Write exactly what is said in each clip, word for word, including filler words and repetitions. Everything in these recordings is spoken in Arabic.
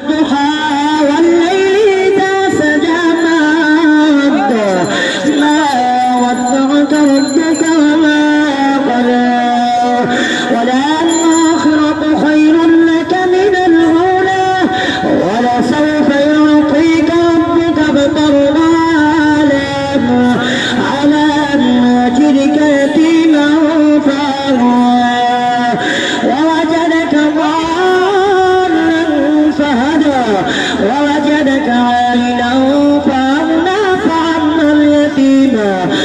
والضحى والليل إذا سجى ما ودعك ربك وما قلى وللآخرة خير لك من الأولى ولسوف يعطيك ربك فترضى ألم يجدك يتيما فآوى ووجدك ضالا فهدى ووجدك عائلا فأغنى فأما اليتيم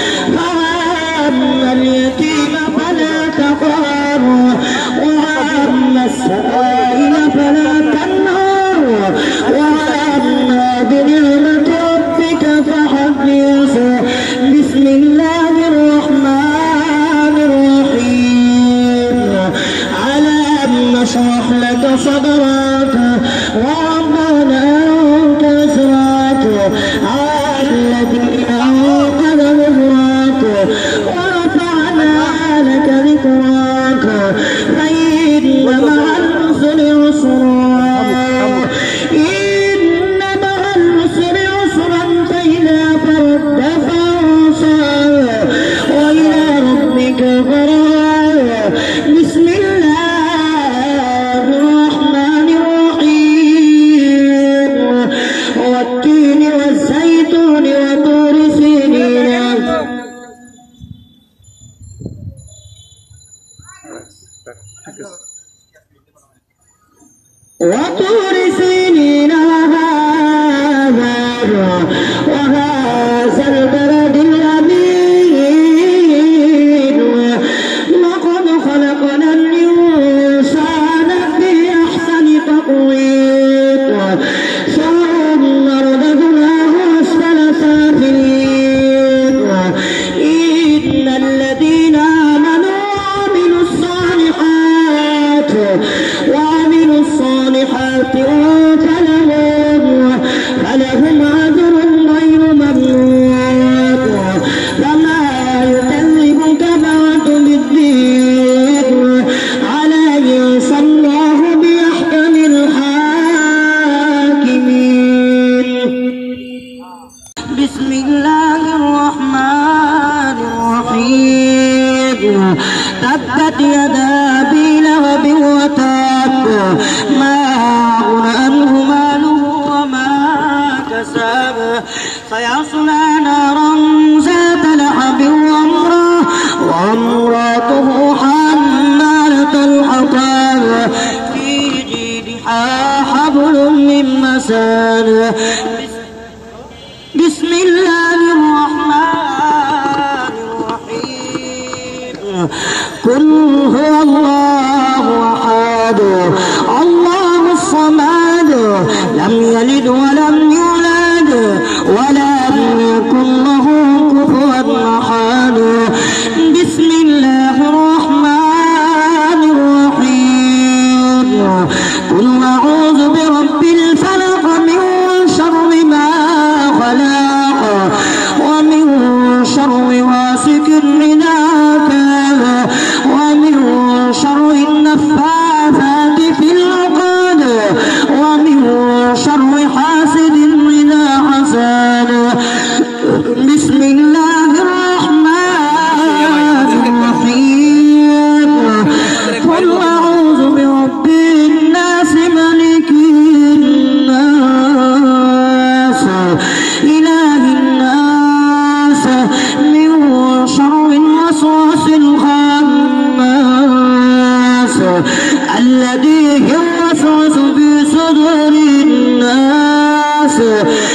فأما اليتيم فلا تقهر وأما السائل فلا تنهر وأما بنعمة ربك فحدث. بسم الله الرحمن الرحيم. ألم نشرح لك صدرك ووضعنا عنك وزرك الذي أنقذ ظهرك ورفعنا لك ذكرك فإن مع العسر يسرا إن مع العسر يسرا فإذا فرغت فانصب وإلى ربك فارغب. بسم الله الرحمن الرحيم. والتين والزيتون وطور سينين وطور سينين وهذا وهذا البلد الأمين لقد خلقنا الإنسان في أحسن تقويم ثم رددناه أسفل سافلين إن الذين آمنوا وعملوا الصالحات وعملوا الصالحات فلهم فلهم أجر غير ممنون فما يكذبك بعد بالدين أليس الله بأحكم الحاكمين. بسم الله الرحمن الرحيم. تبت يدا أبي لهب وتب ما أغنى عنه ماله وما كسب سيصلى نارا ذات لهب وامرأته حمالة الحطب في جيدها حبل من مسد. بسم الله الرحمن الرحيم. قل هو الله أحد الله الصمد لم يلد ولم يولد ولم يكن له كفوا أحد. بسم الله الرحمن الرحيم. قل أعوذ برب الفلق من شر ما خلق ومن شر غاسق إذا وقب ومن شر النفاثات في العقد ومن شر حاسد إذا حسد. بسم الله الرحمن الرحيم. قل أعوذ برب الناس ملك الناس إله الناس من شر الوسواس الخناس الذي يوسوس في صدور الناس